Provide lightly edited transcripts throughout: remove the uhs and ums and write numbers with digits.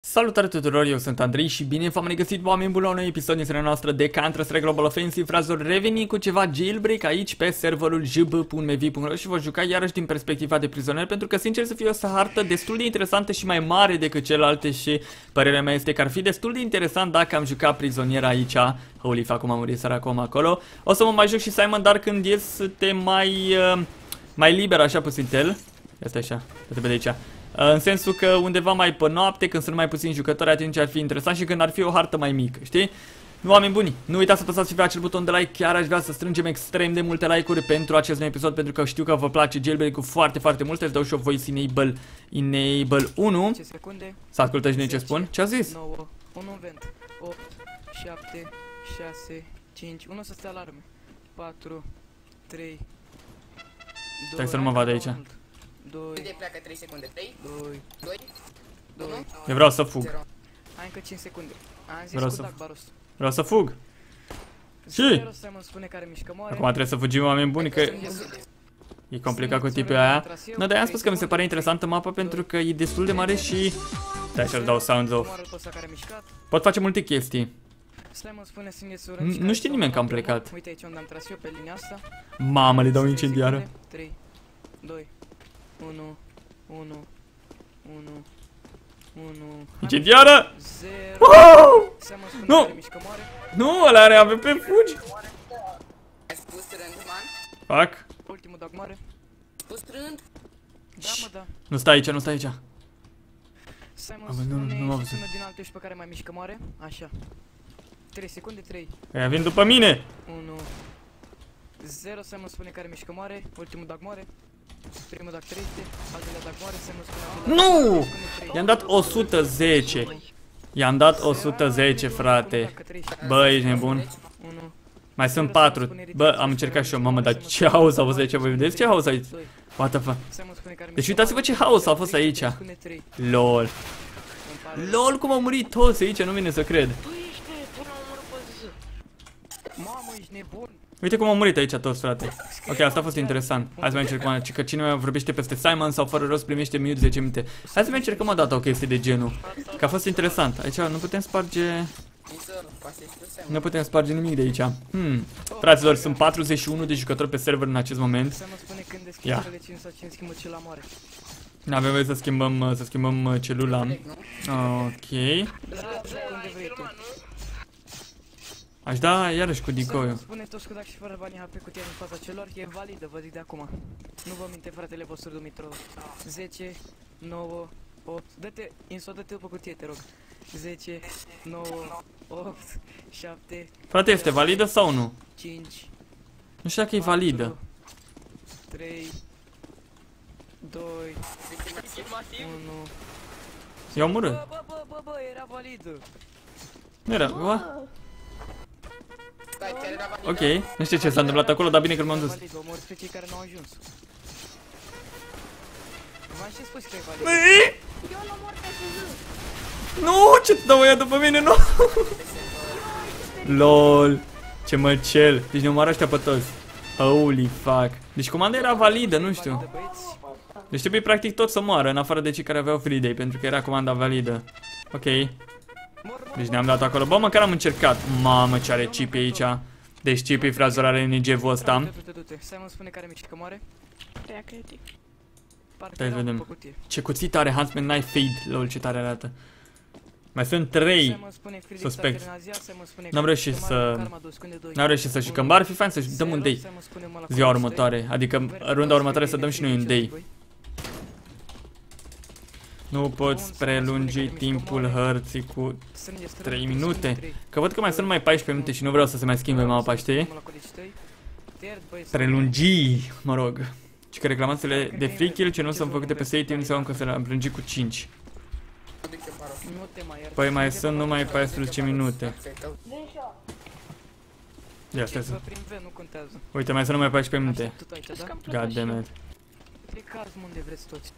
Salutare tuturor, eu sunt Andrei și bine v-am regăsit, oameni buni, la un nou episod din seria noastră de Counter-Strike Global Offensive. Fraților, reveni cu ceva jailbreak aici pe serverul jb.mv.ro și voi juca iarăși din perspectiva de prizonier, pentru că, sincer să fie, o hartă destul de interesantă și mai mare decât celelalte și părerea mea este că ar fi destul de interesant dacă am jucat prizonier aici. Holy fuck, cum a murit săracul acolo. O să mă mai joc și Simon, dar când este mai liber așa puțin. Asta așa, uite de aici. În sensul că undeva mai pe noapte, când sunt mai puțini jucători, atunci ar fi interesant și când ar fi o hartă mai mică, știi? Oameni buni, nu uitați să apăsați și pe acel buton de like, chiar aș vrea să strângem extrem de multe like-uri pentru acest nou episod, pentru că știu că vă place jailbreak-ul foarte mult. Îți dau și o voice enable 1. Să ascultă și noi ce spun. Ce a zis? 9, 1 vent, 8, 7, 6, 5, 1 să stea alarme, 4, 3, 2, stai să nu mă vadă aici. 2, Câte pleacă 3 secunde? 3, 2, 2, 1. Eu vreau să fug. Hai încă 5 secunde. Am zis Vreau cu să- Dark Baros. Vreau să fug. Zero să mă spune care mișcă moare. Acum trebuie să fugim, oameni buni, că e complicat cu tipul aia. Nu, dar i-am spus că mi se pare interesantă mapa pentru că e destul de mare și... Stai să-l dau sounds off. Moară pe ăsta care a mișcat. Pot face multe chestii. Stai mă spune să-mi ies Nu știe nimeni că am plecat. Uite aici unde am tras eu pe linia asta. Mamă, le dau incendiară. 3, 2, 1, 1, 1, 1. Incendiară! 0. Wow! Să mă spune Nu! care mișcă moare. Nu, ăla are AWP, fugi! Ai spus rând, man? Fac. Ultimul dog moare. Spus rând? Da mă, da. Nu stai aici, nu stai aici. Să mă Abă, nu spune m-am și văzut. sună din altul și pe care mai mișcă moare. Așa. 3 secunde, 3, Ăia vin după mine! 1, 0. Să mă spune care mișcă moare. Ultimul dog moare. Primul dog trăiește. Al doilea dog moare. Să mă spune al doilea Nu! dog moare. I-am dat 110. I-am dat 110, frate. Bă, ești nebun. 1, Mai sunt 4. Bă, am încercat și eu, mamă, dar ce haos a fost aici, voi vedeți ce haos aici? 2. What the fuck? Să mă spune care Deci mișcă uitați-vă ce haos a fost aici. spune 3. LOL. LOL, cum au murit toți aici, nu vine să cred. Mamă, ești nebun. Uite cum au murit aici toți, frate. Ok, asta a fost interesant. Hai să mai încercăm, că cine mai vorbește peste Simon sau fără rost primește minut 10 minute. Hai să mai încercăm o dată o chestie de genul. Că a fost interesant. Aici nu putem sparge... Nu putem sparge nimic de aici. Fraților, sunt 41 de jucători pe server în acest moment. Să mă spune când deschid Ia. cele 5 sau 5 schimbă celula moare. N-avem voie să schimbăm celula. Ok. Unde vrei tu? Aș da iarăși cu Să mă decoy-ul. spune toți cu dacă și fără banii HP cutia din fața celor, e validă, vă zic de acum. Nu vă minte fratele vostru Dumitrov. 10, 9, 8, dă-te, Inso, dă-te pe cutie, te rog. 10, 9, 8, 7, Frate, este validă sau nu? 5, Nu știu dacă e validă. 3, 2, 1. Eu am omorât. Bă, era validă. Nu era, what? Stai, chiar era validă? Ok, nu știu ce s-a întâmplat acolo, dar bine că m-am dus. Valid, omor pe cei care n-au ajuns. V-am și spus că e valid. Nu, ce dau ăia după mine, nu! LOL, ce măcel. Deci ne omoară ăștia pe toți. Holy fuck. Deci comanda era validă, nu știu. Validă, băieți. Deci trebuie practic tot să moară, în afară de cei care aveau free day, pentru că era comanda validă. Ok. Deci ne-am dat acolo. Bă, măcar am încercat. Mamă, ce are Chippy aici. Deci Chippy, frazor, are NG-ul ăsta. Du-te. Simon spune care mișcă moare. Rea critic. Parcă Stai să era vedem. pe cutie. Ce cuțit are Huntsman Knife Fade. LOL, ce tare arată. Mai sunt 3. Simon spune Felix suspect. Adrenazia, Simon spune N-am reușit Karma, să- Karma 2 secunde 2. N-am reușit să jucăm. Bar ar fi fain să dăm un day. Simon spune mă la Ziua Comics următoare. Adică runda următoare să dăm și noi un day. Nu poți prelungi timpul hărții cu 3 minute. Că văd că mai sunt numai 14 minute și nu vreau să se mai schimbe mapa, știi? Prelungi, mă rog. Și că reclamațiile de free kill ce nu sunt făcute pe save team înseamnă că se le-am prelungit cu 5. Păi mai sunt numai 14 minute. Ia, stai să... Prin V nu contează. Uite, mai sunt numai 14 minute. Aștept tot aici, da? God damn it. Plecați mă unde vreți toți.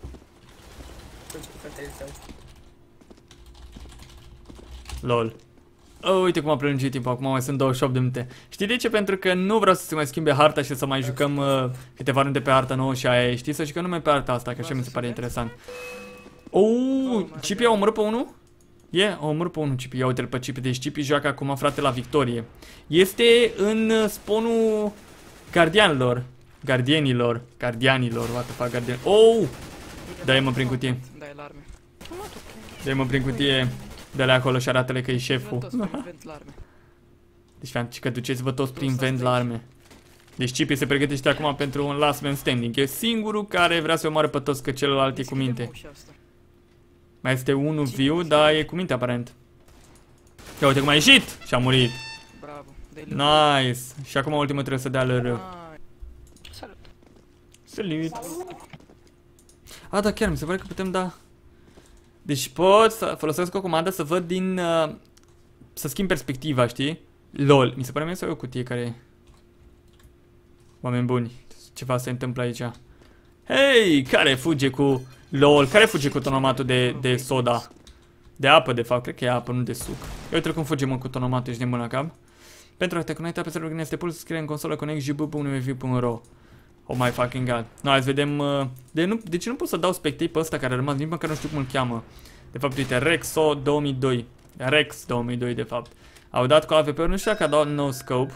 LOL. Oh, uite cum a prelungit timpul, acum mai sunt 28 de minute. Știi de ce? Pentru că nu vreau să se mai schimbe harta și să mai jucăm câteva runde pe harta nouă și aia, știi? Să jucăm numai pe harta asta, că așa mi se pare interesant. Oh, Chippy a omorât pe unul? omor pe unul Cipi. Ia uite-l pe Cipi. Deci Cipi joacă acum, frate, la victorie. Este în spawnul gardianilor. Gardienilor. What the fuck, gardian. Oh! Dă-i mă prin cutie. Dai la arme. Dă-i mă prin cutie. Dă-le acolo și arată-le că e șeful. Toți prin vent la arme. Deci, fiam, că duceți-vă toți prin vent la arme. Deci Cipi se pregătește acum pentru un last man standing. E singurul care vrea să omoare pe toți, că celălalt e cu minte. Mai este unul viu, dar e cu minte aparent. Ia uite cum a ieșit și a murit. Bravo. Nice. Și acum ultimul trebuie să dea LR. Salut. Salut. A, da, chiar mi se pare că putem da. Deci pot să folosesc o comandă să văd din... să schimb perspectiva, știi? LOL. Mi se pare mie să ai o cutie care... Oameni buni. Ceva se întâmplă aici. Hei! Care fuge cu... LOL. Care fuge cu tonomatul de soda? De apă, de fapt. Cred că e apă, nu de suc. Eu uite cum fuge, mă, cu tonomatul. Ești nebun la cap. Pentru a te conecta pe serverul este pur să scrie în consolă connect.jb.mv.ro. Oh my fucking god. No, hai să vedem... De ce nu pot să dau spectate pe ăsta care a rămas? Nici măcar nu știu cum îl cheamă. De fapt, uite, Rexo 2002. Rex 2002, de fapt. Au dat cu AVP-uri, nu știu dacă a dat no scope.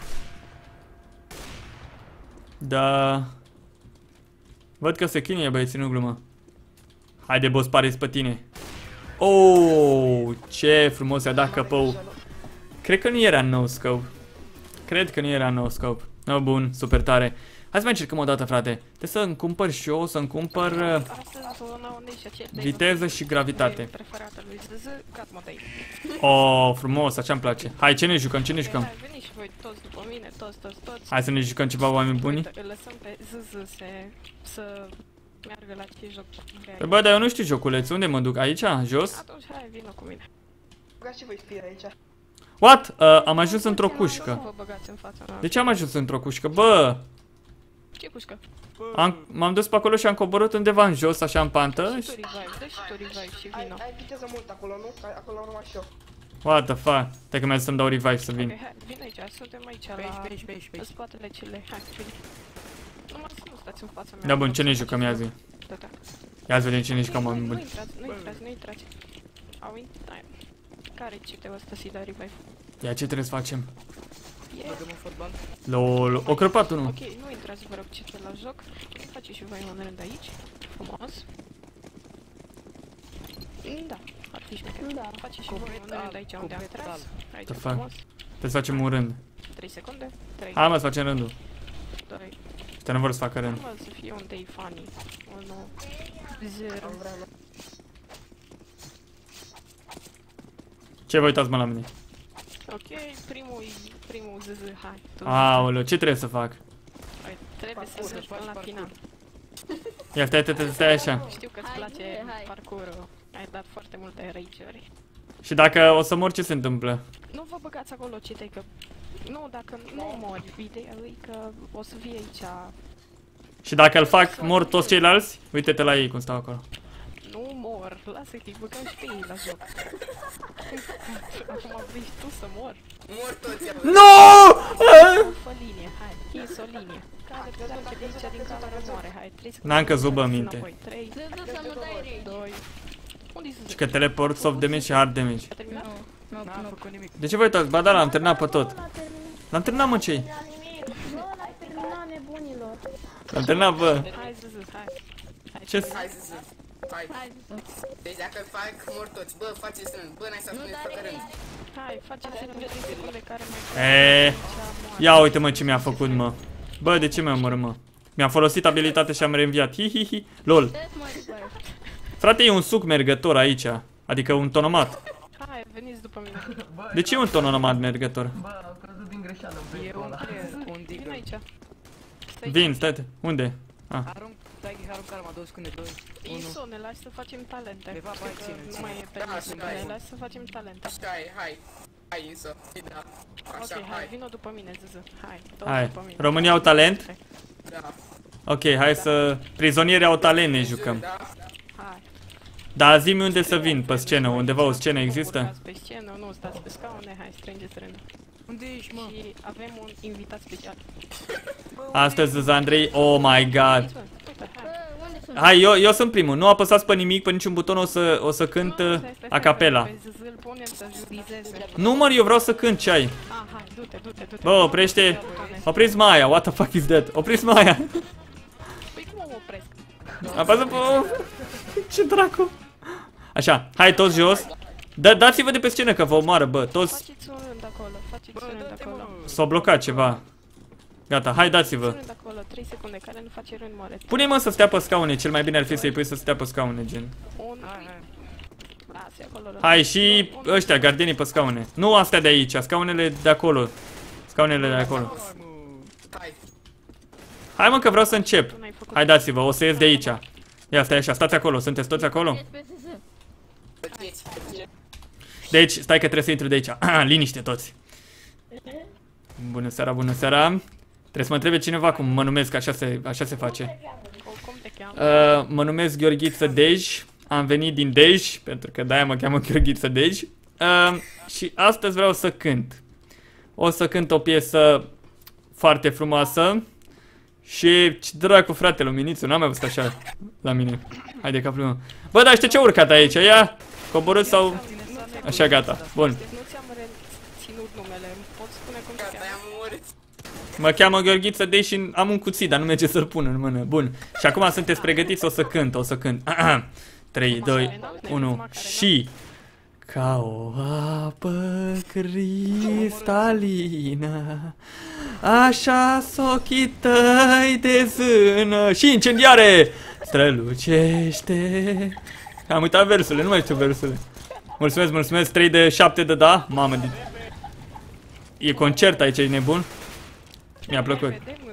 Da. Văd că se chinuie, băieții, nu glumă. Haide, boss, pare-ți pe tine. Oh, ce frumos i-a dat căpău. Cred că nu era no scope. Cred că nu era no scope. Oh, bun, super tare. Hai să mai încercăm o dată, frate. Trebuie să-mi cumpăr și eu, să-mi cumpăr viteză și gravitate. Oh, frumos, așa îmi place. Hai, ce ne jucăm, ce ne jucăm? Veniți și voi toți după mine, toți. Hai să ne jucăm ceva, oameni buni. Uite, îl lăsăm pe ZZ să meargă la ce joc vrea. Păi bă, dar eu nu știu joculeț, unde mă duc? Aici? Jos? Atunci hai, vină cu mine. Băgați și voi spire aici. What? Am ajuns într-o Nu cușcă. vă băgați în fața mea. De ce am ajuns într-o cușcă? Bă! Ce cușcă? M-am dus pe acolo și am coborât undeva în jos, așa în pantă. Dă și tu revive, dă și tu revive și vină. Ai viteză mult acolo, nu? Că acolo am numai și eu. What the fuck? Stai că mi-a zis să-mi dau revive să vin. Ok, hai, vin aici, suntem aici la spatele cele. Hai, vin. Numai să nu stați în fața mea. Da, bun, ce ne jucăm, ia zi? Da. Ia să vedem ce ne jucăm, oameni Nu buni. intrați. Au intrat. Care cite ăsta să-i dai revive? Ia, ce trebuie să facem? Băgăm în fotbal. LOL, o crăpat unul. Ok, nu intrați, vă rog, cite la joc. Faceți și voi un rând aici. Frumos. Da, ar fi șmecher. Da. Faceți și voi un rând aici unde am tras. Aici, The fuck? frumos. Trebuie să facem un rând. 3 secunde. 3, Hai, mă, să facem rândul. 2. Ăștia nu vor să facă rând. Hai, mă, să fie un day funny. 1, 0. Ce vă uitați, mă, la mine? Ok, primul ZZ, hai. Aoleu, ce trebuie să fac? Hai, trebuie să mergi până la final. Ia, stai așa. Știu că îți place parcurul. Ai dat foarte multe rage-uri. Și dacă o să mor, ce se întâmplă? Nu vă băgați acolo, citei că... Nu, dacă nu mori, ideea e că o să fie aici... Și dacă îl fac, mor toți ceilalți? Uite-te la ei cum stau acolo. Nu mor, lasă-te, băgăm și pe ei la joc. Acum vrei tu să mor. Mor toți. No! Fă linie, hai, hins o linie. Care pleacă de aici din cameră moare, hai, 3 secunde. N-am căzut, bă, minte. 3, 2... Unde-i să Și că teleport, soft damage și hard damage. a terminat? N-am făcut nimic. De ce vă uitați? Ba da, l-am terminat pe tot. L-am terminat, mă, cei. L-ai terminat, nebunilor. L-am terminat, bă. Hai, ZZ, hai. Ce? Hai să zic. Hai. Deci dacă îl fac, mor toți. Bă, faceți rând. Bă, n-ai să spuneți facă rând. Hai, faceți în 3 secunde care mai... Ia uite, mă, ce mi-a făcut, mă. Bă, de ce mi-a omorât, mă? Mi-am folosit abilitatea și am reînviat. Hi. LOL. Frate, e un suc mergător aici. Adică un tonomat. Hai, veniți după mine. De ce e un tonomat mergător? Bă, am căzut din greșeală în E proiectul un ăla. creier, un Vin digger. aici. Stai Vin, stai. Unde? Arunc, dai arunc arma, 2 secunde, 2, 1. Iso, ne lași să facem talente. De fapt, hai, Că ține, nu mai e Da, permis. stai. Ne lași să facem talente. Așa e, hai. Hai, Inso. Da. Așa, Ok, hai, hai. vino după mine, ZZ. Hai, tot Hai. după mine. Românii au talent? Da. Ok, hai să... Prizonierii au talent, ne jucăm. Da. Hai. Dar zi-mi unde să vin, pe scenă, undeva o scenă există? Urcați pe scenă, nu stați pe scaune, hai, strângeți rândul. Unde ești, mă? Și avem un invitat special. Astăzi, Andrei, oh my god. Uite, hai. Unde sunt? Hai, eu sunt primul. Nu apăsați pe nimic, pe niciun buton, o să cânt a capela. Nu, mă, eu vreau să cânt, ce ai? Hai, du-te. Bă, oprește. Opriți Maia, what the fuck is that? Opriți Maia. Păi cum o opresc? Apasă pe... Ce dracu. Așa, hai toți jos. Dați-vă de pe scenă că vă omoară, bă, toți. Faceți un rând acolo, S-a blocat ceva. Gata, hai dați-vă. rând acolo, 3 secunde, care nu face rând moare. Pune-mă să stea pe scaune, cel mai bine ar fi să-i pui să stea pe scaune, gen. Hai și ăștia, gardienii pe scaune. Nu astea de aici, scaunele de acolo. Scaunele de acolo. Hai mă că vreau să încep. Hai dați-vă, o să ies de aici. Ia stai așa, stați acolo, sunteți toți acolo? Deci, stai că trebuie să intru de aici. Liniște toți. Bună seara, bună seara. Trebuie să mă întrebe cineva cum mă numesc, așa se face. Mă numesc Gheorghiță Dej. Am venit din Dej, pentru că de-aia mă cheamă Gheorghiță Dej. Și astăzi vreau să cânt. O să cânt o piesă foarte frumoasă. Și ce dracu, frate, luminițul, n-am mai văzut așa la mine. Haide capul meu. Bă, dar știi ce urcat aici? Ia, coborât sau... Așa, gata, bun. Nu ți-am reținut numele, pot spune cum te cheamă. Mă cheamă Gheorghiță Dej și am un cuțit, dar nu merge să-l pun în mână. Bun. Și acum sunteți pregătiți, o să cânt. 3, 2, 1 și... Ca o apă cristalină, așa s-ochii tăi de zână și incendiare strălucește. Am uitat versurile, nu mai știu versurile. Mulțumesc, mulțumesc, 3 de 7 de da. Mamă, e concert aici, e nebun. Mi-a plăcut.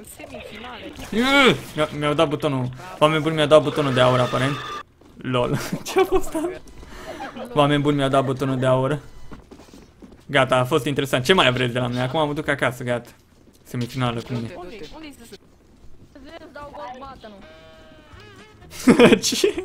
Mi-au dat butonul. Oameni buni, mi-au dat butonul de aur, aparent. Lol. Ce-a fost asta? Oameni buni, mi-au dat butonul de aur. Gata, a fost interesant. Ce mai vreți de la mine? Acum mă duc acasă, gata. Semifinală cu mine. Ce?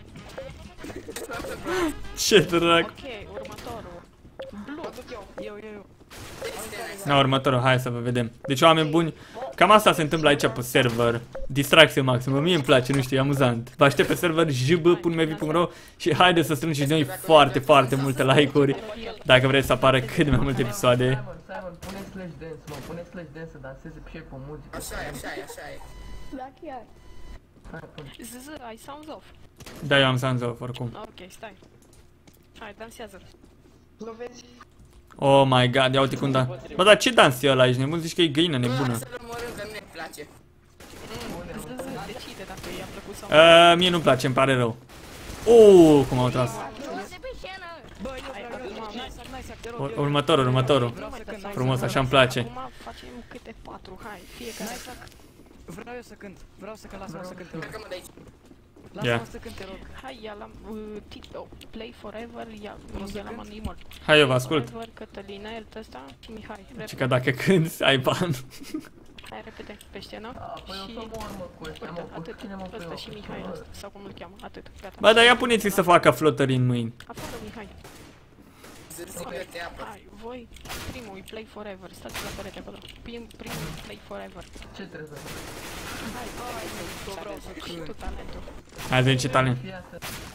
Ce dracu? Ok, următorul. Eu. Na, următorul, hai să vă vedem. Deci, oameni buni, cam asta se întâmplă aici pe server. Distracție maximă, mie îmi place, nu știu, e amuzant. Vă aștept pe server jb.mevi.ro și haideți să strângem și noi foarte, foarte multe like-uri dacă vreți să apară cât de mai multe episoade. Simon, pune slash dance, mă, pune slash dance să danseze și pe muzică. Așa e. Da, chiar. Hai, pune. ZZ, ai sounds off. Da, eu am sounds off oricum. Ok, stai. Hai, dansează. Nu vezi? Oh my god, ia uite cum da. Bă, dar ce dans e ăla aici, nebun? Zici că e găină nebună. Să-l omorâm că nu-i place. ZZ, decide dacă i-a plăcut sau nu. Mie nu-mi place, îmi pare rău. Cum au tras. Următorul. Frumos, așa îmi place. Acum facem câte 4, hai, fiecare. Vreau eu să cânt, lasă-mă să cânt. Plecă-mă de aici. Lasă-mă să cânt, te rog. Hai, ia la Play Forever, ia la Manimal. Hai, eu vă ascult. Forever, Cătălinel, ăsta și Mihai. Și că dacă cânti, ai ban. Hai, repede, pe scenă. Păi o să mor, mă, cu ăștia, mă, cu Atât, cine mă ăsta pui și eu? Mihai, ăsta, sau cum îl cheamă, atât, gata. Bă, dar ia puneți-i să facă flotări în mâini. Afară, Mihai. Zârzică te apă. Hai, voi, primul e Play Forever, stați la perete acolo. Primul e Play Forever. Ce trebuie să fac? Hai, și tu talentul. Hai, zi, ce talent. Fii asta.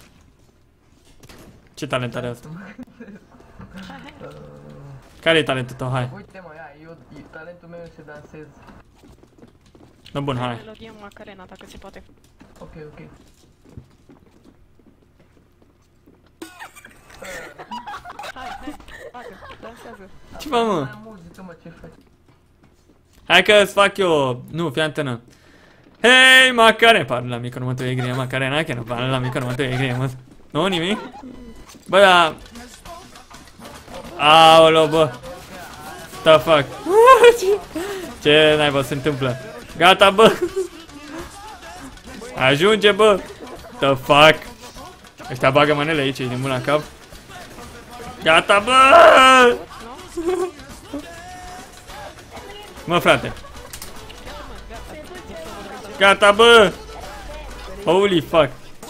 Ce talent are asta? Hai, Care e talentul tău? Hai. Uite, mă, ia, talentul meu este dansez. No, bun, hai. Melodia Macarena, dacă se poate. Ok. Hai, bagă, dansează. Ce mă? Mai muzică, mă, ce faci? Hai că îți fac eu... Nu, fii antenă. Hei, Macarena! Parla la micro, nu mă te grie, Macarena, că nu parla la micro, nu mă te grie, mă. Nu, nimic? Bă, da... Aoleu, bă. The fuck? Ce naiba se întâmplă? Gata, bă. Ajunge, bă. The fuck? Ăștia bagă manele aici, e din mâna cap. Gata, bă. Mă, frate. Gata, bă. Holy fuck.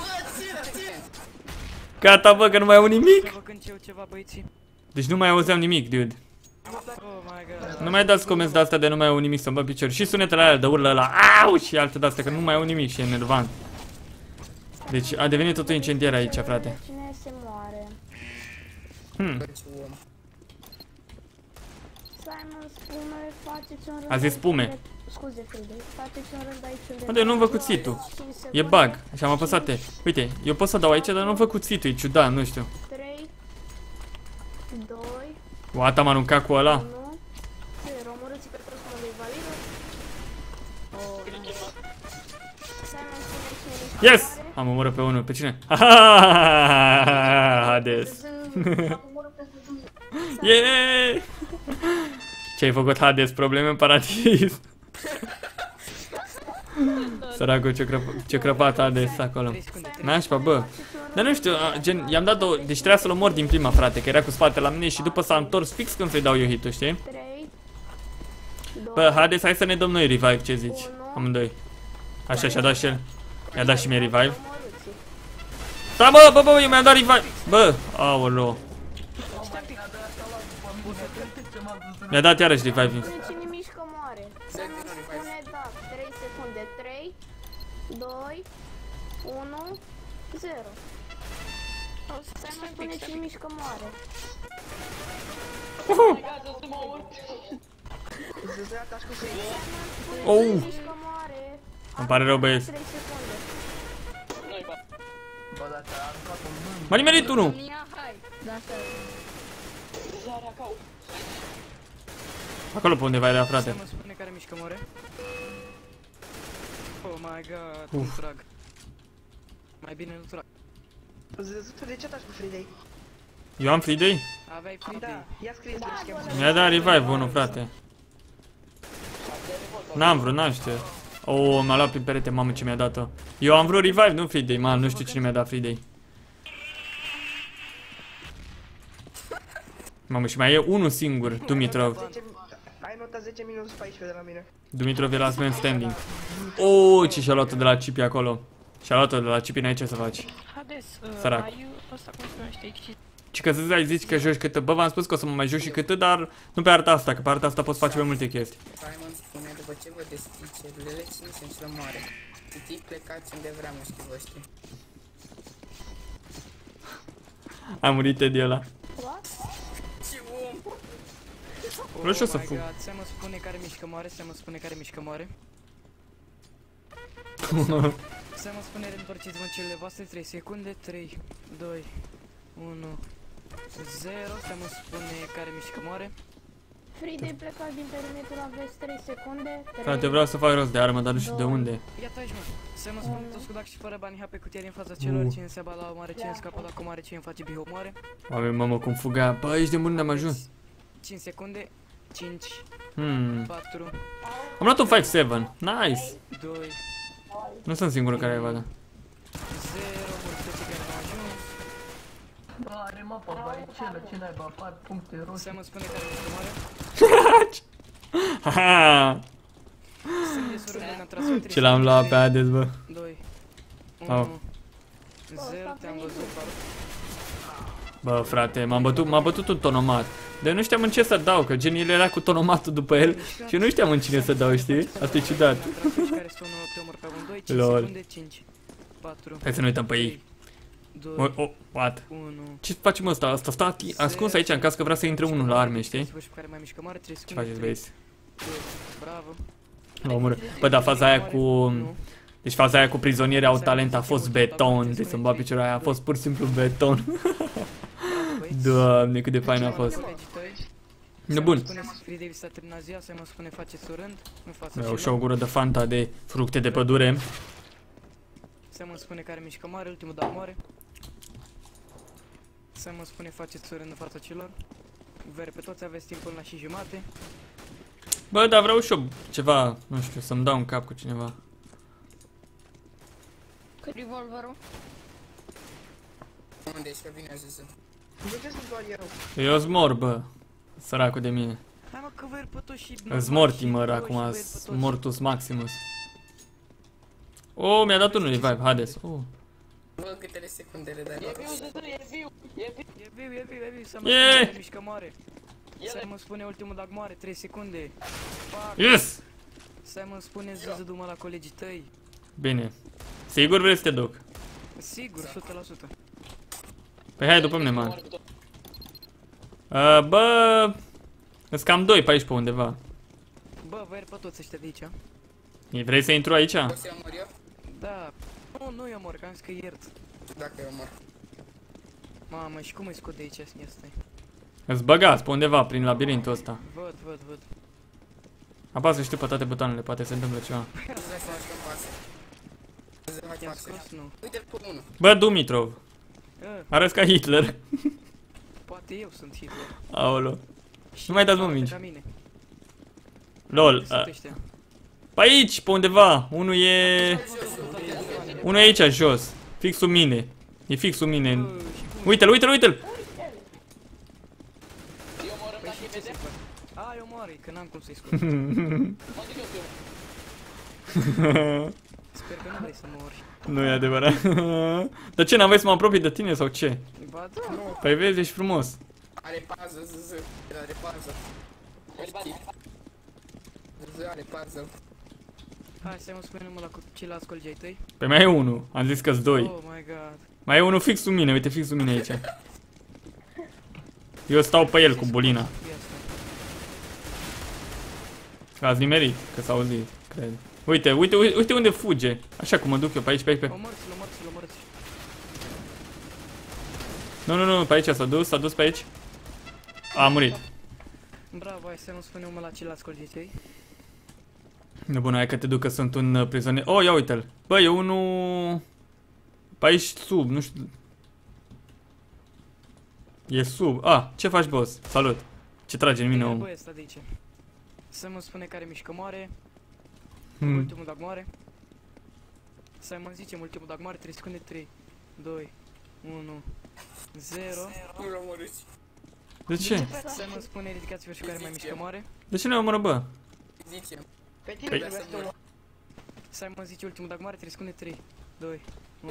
Gata, bă, că nu mai au nimic. Să vă cânt eu ceva, băieții. Deci nu mai auzeam nimic, dude. Oh my god. Nu mai dați comenzi de astea de nu mai au nimic să-mi bă picior. Și sunetele alea de urlă ăla. Au! Și alte de astea că nu mai au nimic și e enervant. Deci a devenit totul incendiar aici, frate. Cine se moare? Băci om. Simon, spume, faceți un rând. A zis spume. Scuze, Fride, faceți un rând aici unde... Unde nu-mi văd cuțitul? E bug. Și am apăsat T. Uite, eu pot să dau aici, dar nu văd cuțitul, e ciudat, nu știu. 3, 2, What, am aruncat cu ăla? 1, 0. Omorâți pe toți mă de validă. Simon, spune cine Yes! Am omorât pe unul. Pe cine? Hades. Yeah! Ce ai făcut, Hades? Probleme în paradis. Săracul, ce crăpat Hades acolo. Nașpa, bă. Dar nu știu, gen, i-am dat două, deci trebuia să-l omor din prima, frate, că era cu spatele la mine și după s-a întors fix când să-i dau eu hit-ul, știi? 3, 2, Bă, Hades, hai să ne dăm noi revive, ce zici? Amândoi. Așa, și-a dat și el. Mi-a dat și mie revive. Da, bă, eu mi-am dat revive. Bă, aoleo. Mi-a dat iarăși revive. Cine mișcă moare. Spune da, 3 secunde, 3, 2, 1, 0. Simon spune cine mișcă moare. Oh! Mișcă moare. Îmi pare rău, băieți. 3 secunde. Bă, dacă a aruncat un vânt. M-a nimerit unul. Acolo pe undeva era, frate. Simon spune care mișcă moare. Oh my god, un trag. Mai bine nu trag. Tu de ce taci cu Fridei? Eu am free day? Aveai free Da, day. ia scrie ce cheamă. Mi-a dat revive unul, frate. N-am vrut, n-am știu. Oh, m-a luat prin perete, mamă, ce mi-a dat-o. Eu am vrut revive, nu free day, man, nu știu cine mi-a dat free day. Mamă, și mai e unul singur, Dumitrov. Ai nota 10 minus 14 de la mine. Dumitrov e last man standing. Oh, ce și-a luat-o de la Cipi acolo. Și-a luat-o de la Cipi, n-ai ce să faci. Hades, Sărac. ai ăsta cum se numește aici? Și că să ai zis că joci câtă. Bă, v-am spus că o să mă mai joc și câtă, dar nu pe arta asta, că pe arta asta poți face mai multe chestii. Simon spune după ce vă deschizi celulele, cine se întâmplă moare. Titi, plecați unde vrea mușchii voștri. A murit Teddy ăla. Ce om! Vreau și eu să fug. Simon spune care mișcă moare, Simon spune care mișcă moare. Simon spune reîntorceți-vă în celele voastre, 3 secunde, 3, 2, 1, 0. Simon spune care mișcă moare. Fride, plecați din perimetrul, aveți 3 secunde. 3, Frate, vreau să fac rost de armă, dar nu știu de unde. Iată aici, mă. Simon spune toți cu dac și fără bani HP cutia din fața celor. Cine se ba la moare, cine scapă la comoare, cine face biho moare. Oameni, mamă, cum fuga. Bă, ești de bun, am ajuns. 5 secunde, 5, 4, Am luat un 5-7. Nice. 2, Nu sunt singurul care ai vadă. 0. Mulțumesc că am ajuns. Bă, are mapa varicelă, ce naiba, apar puncte roșii. Simon spune care mișcă moare. Haha. Sânge surând în atrasul 3. Ce l-am luat pe Hades, bă. 2, Au. 1, 0. Te-am văzut, Paul. Bă, frate, m-a bătut un tonomat. Dar eu nu știam în ce să dau, că gen el era cu tonomatul după el și eu nu știam în cine să dau, știi? Asta e ciudat. Care sună, te omor pe amândoi. 5 Lol. secunde, 5, 4, Hai să ne uităm pe ei. 2, Oh, what? 1. Ce facem ăsta? Asta stă ascuns aici în caz că vrea să intre unul la arme, știi? Care mai mișcă mare, 3 Ce secunde. faceți, băieți? Bravo. L-am omorât. Bă, dar faza aia cu... Deci faza aia cu prizonierii au talent a fost beton. Deci să-mi bat piciorul aia, a fost pur și simplu beton. Doamne, cât de fain a fost. Nebun. Spune Free Davis s-a terminat ziua, să mă spune faceți urând. Nu față Vreau și o gură de Fanta de fructe de pădure. Să mă spune care mișcă mare, ultimul dat moare. Să mă spune faceți urând în fața celor. Vere pe toți, aveți timp până la și jumate. Bă, dar vreau și eu ceva, nu știu, să-mi dau un cap cu cineva. Cu revolverul? Unde ești, că vine ajunsă. De ce sunt doar eu? Eu mor, bă. Săracul de mine. Hai mă că veri pe toți și... Îs mortimer acum, mortus maximus. Oh, mi-a dat unul revive, Hades. Oh. Bă, câtele secundele, dar nu. E viu, să mă Yeah! spune mișcă moare. Să mă spune ultimul dag moare, 3 secunde. Yes! Să mă spune zăzădu-mă la colegii tăi. Bine. Sigur vrei să te duc? Sigur, 100%. Păi hai după mine, man. Bă... Îs cam 2 pe aici pe undeva. Bă, vă iert pe toți ăștia de aici. Vrei să intru aici? O să-i omor eu? Da. Nu eu mor, că am zis că iert. Dacă eu omor. Mamă, și cum îi scot de aici să ne stai? Îți băgați pe undeva prin labirintul ăsta. Văd. Apasă și tu pe toate butoanele, poate se întâmplă ceva. Nu vreau să faci că pasă. Te-am scos? Nu. Uite-l pe unul. Bă, Dumitrov, arăți ca Hitler. Poate eu sunt Hitler. Aolo. Nu mai dați mă mingi. Ca mine. LOL. Sunt ăștia. Pe aici, pe undeva. Unul e aici, jos. Fix sub mine. E fix sub mine. Uite-l. A, eu mori, că n-am cum să-i scot. Sper că nu vrei să mori. Nu e adevărat. Dar ce, n-am vrei să mă apropii de tine sau ce? Ba da. Păi vezi, ești frumos. Are pază, are pază. Are pază. Hai să mă spune numai la ceilalți colegi ai tăi. Păi mai e unul, am zis că-s 2. Oh my god. Mai e unul fix sub mine, uite, fix sub mine aici. Eu stau pe el cu bulina. Ia stai. Ați nimerit, că s-a auzit, cred. Uite unde fuge. Așa cum mă duc eu, pe aici, pe aici. Omorți. Nu, pe aici s-a dus pe aici. A murit. Bravo, hai să nu spune numai la ceilalți colegi ai tăi. Nu, bună, hai că te duc că sunt un prizonier. Oh, ia uite-l. Bă, e unul... Pe aici sub, nu știu... E sub. Ce faci, boss? Salut. Ce trage în mine, om? Băi, ăsta de aici. Să mă spune care mișcă moare. Ultimul dag moare. Să mă zicem ultimul dag moare, 3 secunde, 3, 2, 1, 0. Nu-l omorâți. De ce? Să mă spune, ridicați-vă și care mai mișcă moare. De ce nu omoră, bă? Zicem. Pe tine Păi- trebuie să mă. Să mă zice ultimul dag moare, 3 secunde, 3, 2, 1.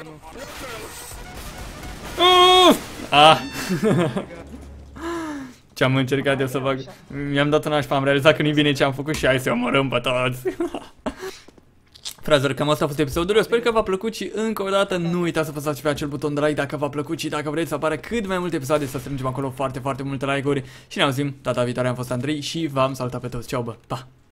Ce am încercat eu să fac. Mi-am dat un nașpa, am realizat că nu-i bine ce am făcut și hai să omorâm pe toți. Fraților, cam asta a fost episodul. Eu sper că v-a plăcut și încă o dată nu uitați să apăsați pe acel buton de like dacă v-a plăcut și dacă vreți să apară cât mai multe episoade, să strângem acolo foarte multe like-uri și ne auzim data viitoare. Am fost Andrei și v-am salutat pe toți. Ceau, bă, pa!